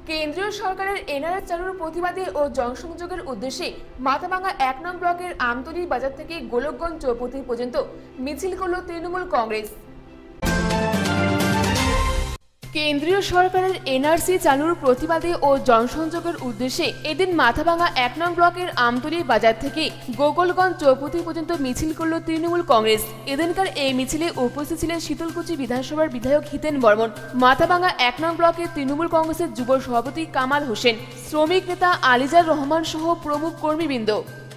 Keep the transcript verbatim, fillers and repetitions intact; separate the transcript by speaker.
Speaker 1: কেন্দ্রীয় সরকারের এনআরএস চালুর প্রতিবাদে ও জনসংযোগের উদ্দেশ্যে মাথাভাঙ্গা এক নং ব্লকের আমতলী বাজার থেকে গোলকগঞ্জ চৌপতি পর্যন্ত মিছিল করল তৃণমূল কংগ্রেস। কেন্দ্রীয় সরকারের এনআরসি চালুর প্রতিবাদে ও জনসংযোগের উদ্দেশ্যে এদিন মাথাভাঙ্গা এক নং ব্লকের আমতলী বাজার থেকে গোকুলগঞ্জ চৌপতি পর্যন্ত মিছিল করল তৃণমূল কংগ্রেস। এদিনকার এই মিছিলে উপস্থিত ছিলেন শীতলকুচি বিধানসভার বিধায়ক হিতেন বর্মন, মাথাভাঙ্গা এক নং ব্লকের তৃণমূল কংগ্রেসের যুব সভাপতি কামাল হোসেন, শ্রমিক নেতা আলিজার রহমান সহ প্রমুখ কর্মীবৃন্দ।